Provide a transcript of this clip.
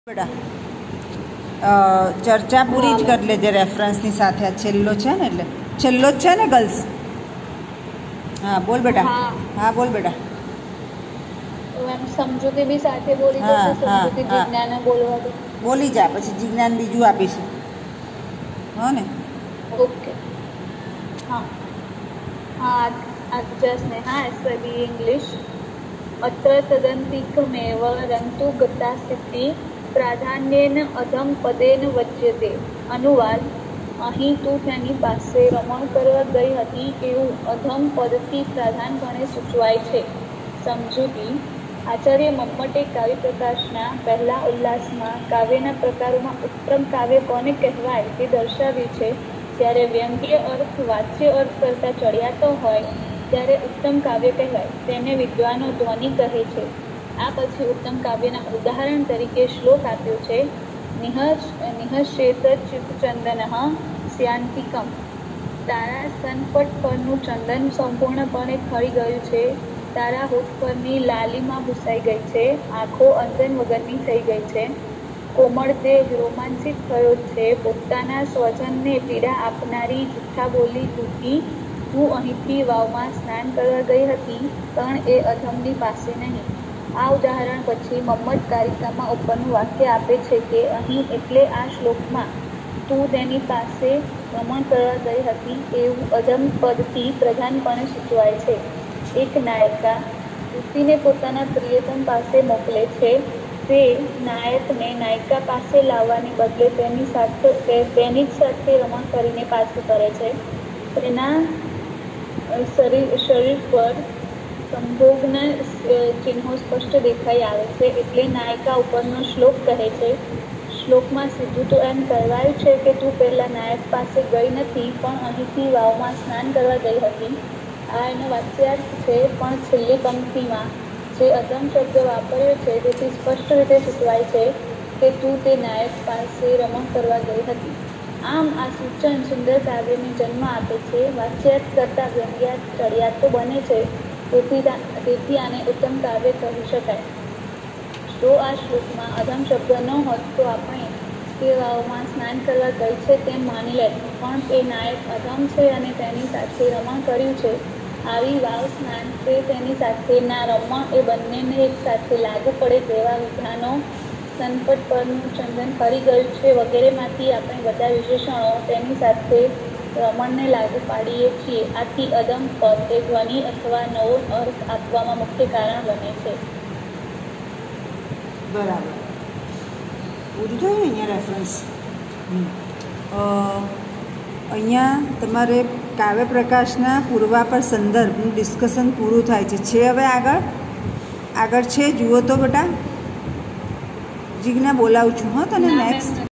બેટા ચર્ચા પૂરી જ કરી લેજે રેફરન્સની સાથે. આ છેલ્લો છે ને, એટલે છેલ્લો જ છે ને ગર્લ્સ? હા બોલ બેટા. હા બોલ બેટા. સમજૂતી બી સાથે બોલી દો. સમજૂતી જીજ્ઞાને બોલવા દો. બોલી જા, પછી જીજ્ઞાન બીજું આપીશું. હો ને? ઓકે. હા હા આદ્ય સ્નેહા એસબી ઇંગ્લિશ અત્ર તદંતિકમેવ રંતુ ગતા સ્થિતિ પ્રાધાન્યેન અધમ પદેન વચ્યતે. અનુવાદ: અહીં તું તેની પાસે રમણ કરવા ગઈ હતી એવું અધમ પદથી પ્રધાનપણે સૂચવાય છે. સમજૂતી: આચાર્ય મમ્મટે કાવ્ય પ્રકાશના પહેલા ઉલ્લાસમાં કાવ્યના પ્રકારોમાં ઉત્તમ કાવ્ય કોને કહેવાય તે દર્શાવ્યું છે. જ્યારે વ્યંગ્ય અર્થ વાચ્ય અર્થ કરતાં ચડિયાતો હોય ત્યારે ઉત્તમ કાવ્ય કહેવાય. તેને વિદ્વાનો ધ્વનિ કહે છે. આ પછી ઉત્તમ કાવ્યના ઉદાહરણ તરીકે શ્લોક આપ્યો છે. નિહશ્યેત ચિત્તચંદનઃ સ્યાન્તિકમ. તારા સ્તનપટ પરનું ચંદન સંપૂર્ણપણે ખરી ગયું છે. તારા હોઠ પરની લાલીમાં ભૂસાઈ ગઈ છે. આંખો અંજન વગરની થઈ ગઈ છે. કોમળ દેહ રોમાંચિત થયો છે. પોતાના સ્વજનને પીડા આપનારી જૂઠા બોલી તૂટી તું અહીંથી વાવમાં સ્નાન કરવા ગઈ હતી, પણ એ અધમની પાસે નહીં. આ ઉદાહરણ પછી મમ્મટ કારિકામાં ઉપરનું વાક્ય આપે છે કે અહીં એટલે આ શ્લોકમાં તું તેની પાસે રમણ કરવા ગઈ હતી એવું અધમ પદથી પ્રધાનપણે સૂચવાય છે. એક નાયિકા યુવતીને પોતાના પ્રિયતમ પાસે મોકલે છે. તે નાયકને નાયિકા પાસે લાવવાને બદલે તેની જ સાથે રમણ કરીને પાછું કરે છે. તેના શરીર પર સંભોગના ચિહ્નો સ્પષ્ટ દેખાઈ આવે છે. એટલે નાયિકા ઉપરનો શ્લોક કહે છે. શ્લોકમાં સીધું તો એમ કહેવાયું છે કે તું પહેલાં નાયક પાસે ગઈ નથી, પણ અહીંથી વાવમાં સ્નાન કરવા ગઈ હતી. આ એનો વાચ્યાર્થ છે, પણ છેલ્લી પંક્તિમાં જે અધમ શબ્દ વાપર્યો છે તેથી સ્પષ્ટ રીતે સૂચવાય છે કે તું તે નાયક પાસે રમણ કરવા ગઈ હતી. આમ આ સૂચન સુંદર કાવ્યને જન્મ આપે છે. વાચ્યાર્થ કરતાં વ્યંગ્યાર્થ ચડિયાતો બને છે. તેથી આને ઉત્તમ કાવ્ય કહી શકાય. જો આ શ્લોકમાં અધમ શબ્દ ન હોત તો આપણે તે વાવમાં સ્નાન કરવા ગઈ છે તેમ માની લેત, પણ તે નાયક અધમ છે અને તેની સાથે રમણ કર્યું છે. આવી વાવ સ્નાન તે તેની સાથે ના રમણ એ બંનેને એક સાથે લાગુ પડે તેવા વિધાનો સ્તનપટ પરનું ચંદન ખરી ગયું છે વગેરેમાંથી આપણે બધા વિશેષણો તેની સાથે રમણને લાગુ પાડીએ છીએ. આથી અધમ પદ એ ધ્વનિ અથવા નવો અર્થ આપવામાં મુખ્ય કારણ બને છે. બરાબર, પૂરું થયું ને અહીંયા રેફરન્સ. અહીંયા તમારે કાવ્ય પ્રકાશના પૂર્વાપર સંદર્ભનું ડિસ્કશન પૂરું થાય છે. હવે આગળ છે, જુઓ તો બેટા. જીજ્ઞા બોલાવું છું. હા તને નેક્સ્ટ